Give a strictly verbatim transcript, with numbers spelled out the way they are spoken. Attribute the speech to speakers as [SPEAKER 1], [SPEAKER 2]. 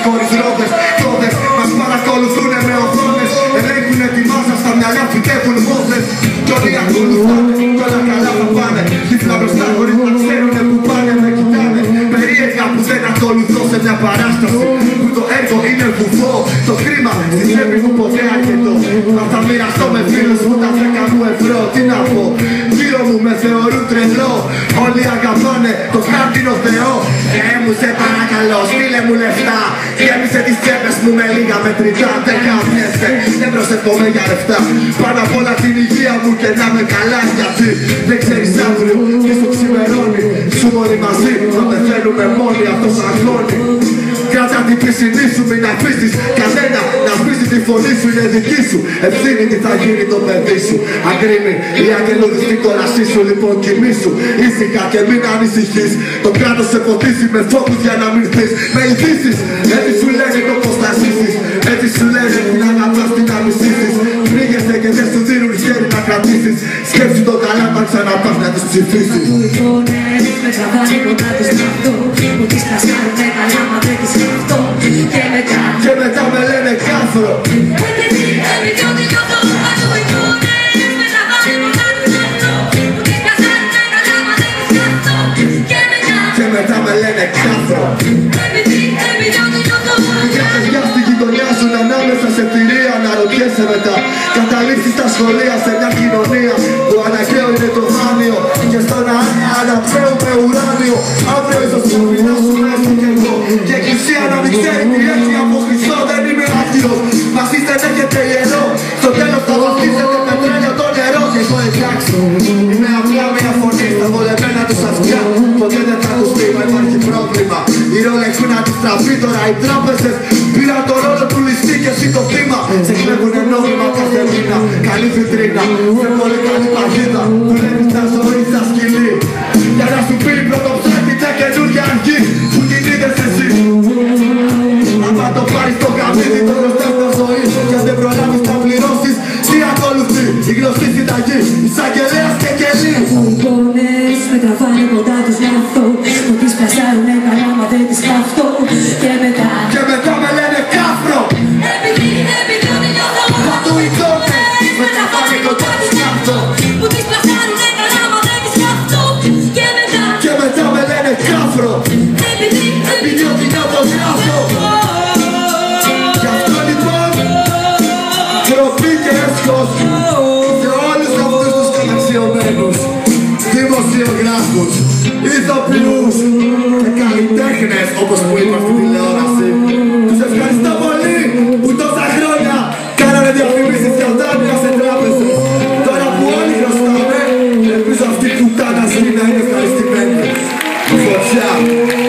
[SPEAKER 1] χωρίς ρόδες. Τόδες μας παρακολουθούνε με οθόνες. Ελέγχουνε τη μάζα στα μυαλιά, φυτεύουν μόδες. Κι όλοι ακολουθάνε, κι όλα καλά θα πάνε. Τύφλα μπροστά χωρίς να ξέρουνε που πάνε. Με κοιτάνε περίεργα που δεν ακολουθώ σε μια παράσταση. Που το έργο είναι βουθό. Το χρήμα στη τσέπη μου ποτέ αρκετό. Θα τα μοιραστώ με φίλους μου τα δέκα μου ευρώ. Τι να πω, γύρω μου με θεωρούν τρελό. Όλοι αγαπάνε το χάρτινο Θεό. Ε, μου σε παρακαλώ, στείλε μου λεφτά. Γέμισε τις τσέπες μου με λίγα μετρητά. Δεν κάθεσαι, δεν προσεύχομαι για λεφτά. Πάνω απ' όλα την υγεία μου και να με καλά. Γιατί δεν ξέρεις αύριο τι σου ξημερώνει. Σου όλοι μαζί θα πεθαίνουμε μόνοι, αυτός αγώνει. Κράτα την πισινή σου, μην αφήσεις κανένα να σβήσει τη φωνή σου, είναι δική σου. Ευθύνη τι θα γίνει το παιδί σου. Αγκρίμη η αγγελούδη στην κόλασή σου, λοιπόν κοιμήσου ήσυχα και μην ανησυχείς. Το κράτος σε ποτίσει με φόβους για να μην θείς. Με ειδήσεις, έτσι σου λένε το πως θα ζήσεις. Έτσι σου λένε την αγαπάς, την να μισήσεις. Πνίγεσαι και δεν σου δίνουν χέρι να κρατήσεις. Σκέψου το καλά όταν ξαναπάς να τους ψηφίσεις.
[SPEAKER 2] Με τραβάνε κοντά τους με αυτό. Μου τις πλασάρουν καλά μα δεν τις αυτό. Και μετά
[SPEAKER 1] Και μετά με λένε κάφρο.
[SPEAKER 2] επειδή επειδή ό,τι νιώθω αλλού εικόνες. Με τραβάνε κοντά τους με αυτό. Μου τις πλασάρουν καλά μα δεν τις αυτό. Και μετά
[SPEAKER 1] Και μετά με λένε κάφρο.
[SPEAKER 2] επειδή επειδή ό,τι νιώθω
[SPEAKER 1] Για παιδιά στη γειτονιά σου ανάμεσα σε θηρία να ρωτιέσαι μετά. Καταλήξεις στα σχολεία σε μια κοινωνία που αναγκαίο είναι το δάνειο. Και στον αέρα αναπέω με ουράνιο. Αύριο ίσως θα μιλάσου μέσα κι εγώ. Και εκκλησία να μην ξέρει τι έχει από Χριστό. Δεν είμαι άθυρος, μας είστε δεν έχετε ιερό. Στο τέλος θα βαφτίσετε πετρέλαιο το νερό. Και εγώ εντάξει, είμαι απλά μια φωνή στα βολεμένα τους αυτιά. Ποτέ δεν θα ακουστεί, μα υπάρχει πρόβλημα. Οι ρόλοι έχουν αντιστραφεί τώρα, οι τράπεζες πήραν το ρόλο του ληστή και εσύ το θύμα. Σε κλέβουνε νόμιμα κάθε μήνα, καλή βιτρίνα. Σε πολύ καλή παγίδα, δουλεύεις τα ζωή στα σκυλί. Για να σου πει πρωτοψάτη μια καινούργια αρχή που την είδες εσύ. Άμα το πάρεις το καμίδι, το γνωστές μια ζωή. Και αν δεν προλάβεις να πληρώσεις, τι ακολουθεί η γνωστή συνταγή, εισαγγελέας και κελί.
[SPEAKER 2] εικόνες με τραβάνε κοντά τους με αυτό. Μου τις πλασάρουνε καλά μα δεν τις αυτό. Και μετά
[SPEAKER 1] Και μετά με λένε κάφρο.
[SPEAKER 2] επειδή επειδή ό,τι νιώθω
[SPEAKER 1] Παντού εικόνες με τραβάνε κοντά τους με αυτό.
[SPEAKER 2] μου τις πλασάρουνε καλά μα δεν τις αυτό. Και μετά
[SPEAKER 1] Και μετά με λένε κάφρο.
[SPEAKER 2] επειδή
[SPEAKER 1] Επειδή ό,τι νιώθω γράφω. Γι' αυτό λοιπόν τροπή και έσχος σε όλους αυτούς τους καταξιωμένους δημοσιογράφους, ηθοποιούς και καλλιτέχνες όπως που είπα στην τηλεόραση. Τους ευχαριστώ πολύ που τόσα χρόνια κάνανε διαφημίσεις για δάνεια σε τράπεζες. Τώρα που όλοι χρωστάμε, ελπίζω αυτή η πουτάνα να είναι ευχαριστημένη. Φωτιά.